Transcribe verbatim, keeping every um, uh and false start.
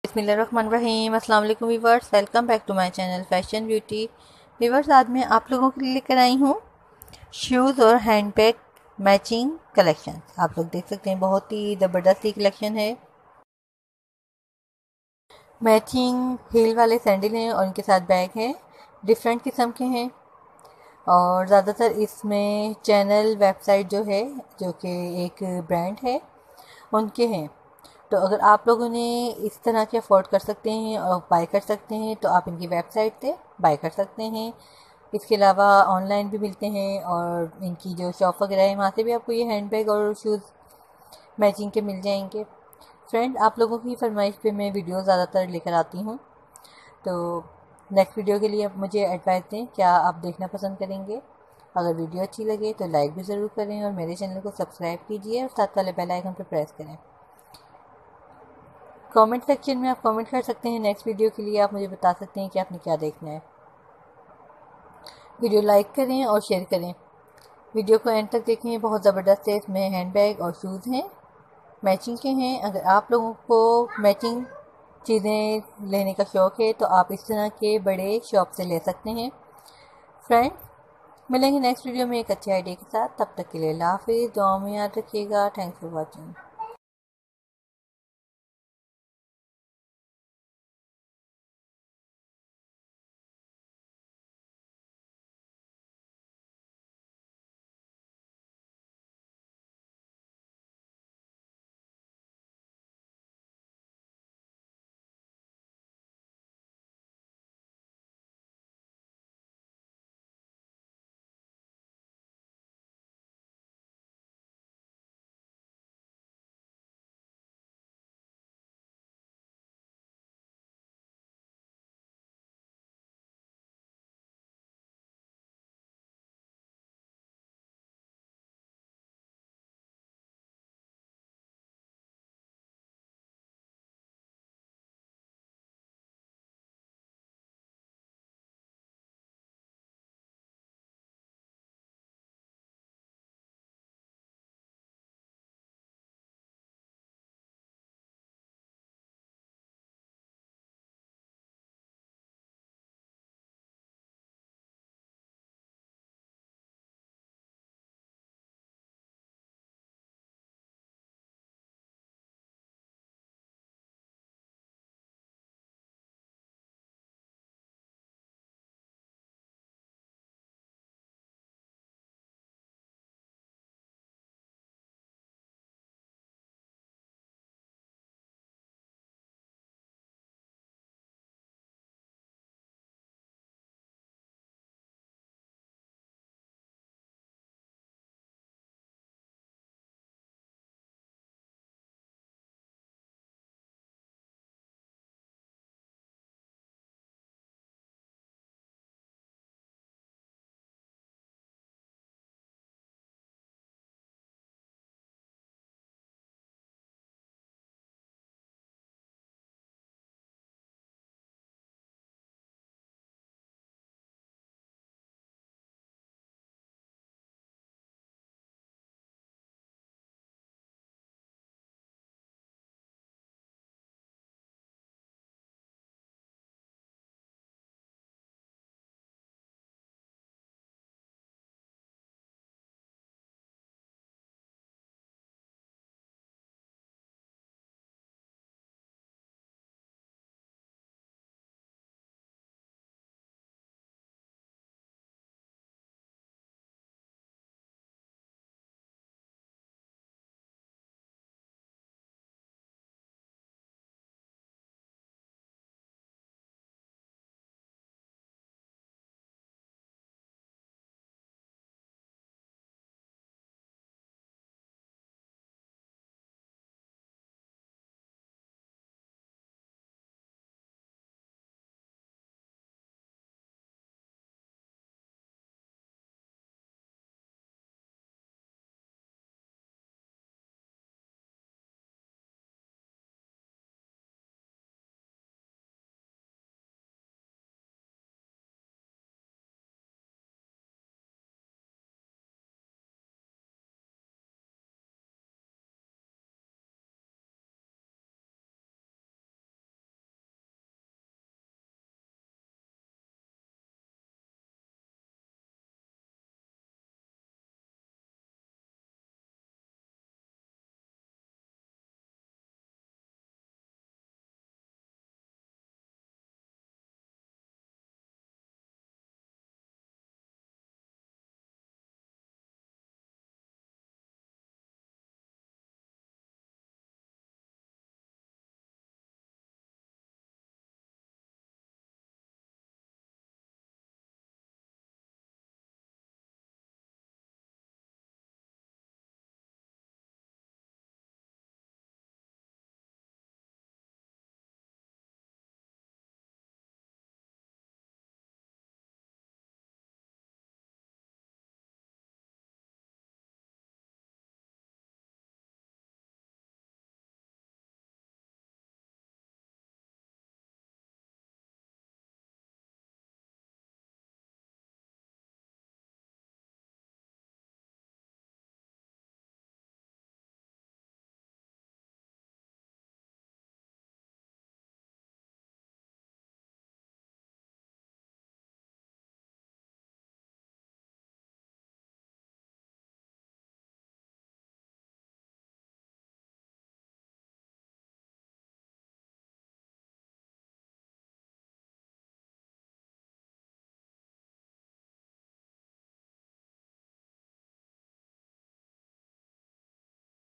बिस्मिल्लाहिर्रहमानिर्रहीम। अस्सलाम वालेकुम viewers, welcome back to my channel fashion beauty. Viewers, आज मैं आप लोगों के लिए लेकर आई हूँ शूज़ और हैंडबैग मैचिंग कलेक्शन। आप लोग देख सकते हैं, बहुत ही ज़बरदस्त ही कलेक्शन है। मैचिंग हील वाले सैंडल हैं और इनके साथ बैग हैं, डिफरेंट किस्म के हैं। और ज़्यादातर इसमें चैनल वेबसाइट जो है, जो कि एक ब्रांड है, उनके हैं। तो अगर आप लोगों ने इस तरह के अफोर्ड कर सकते हैं और बाय कर सकते हैं तो आप इनकी वेबसाइट से बाय कर सकते हैं। इसके अलावा ऑनलाइन भी मिलते हैं और इनकी जो शॉप वगैरह है वहाँ से भी आपको ये हैंडबैग और शूज़ मैचिंग के मिल जाएंगे। फ्रेंड, आप लोगों की फरमाइश पे मैं वीडियो ज़्यादातर लेकर आती हूँ। तो नेक्स्ट वीडियो के लिए आप मुझे एडवाइस दें, क्या आप देखना पसंद करेंगे? अगर वीडियो अच्छी लगे तो लाइक भी ज़रूर करें और मेरे चैनल को सब्सक्राइब कीजिए और साथ वाले बेल आइकन पर प्रेस करें। कमेंट सेक्शन में आप कमेंट कर सकते हैं। नेक्स्ट वीडियो के लिए आप मुझे बता सकते हैं कि आपने क्या देखना है। वीडियो लाइक करें और शेयर करें। वीडियो को एंड तक देखें, बहुत ज़बरदस्त है। इसमें हैंडबैग और शूज़ हैं, मैचिंग के हैं। अगर आप लोगों को मैचिंग चीज़ें लेने का शौक़ है तो आप इस तरह के बड़े शॉप से ले सकते हैं। फ्रेंड्स, मिलेंगे नेक्स्ट वीडियो में एक अच्छे आइडिया के साथ। तब तक के लिए अल्लाह हाफ़िज़। दुआ में याद रखिएगा। Thanks for watching.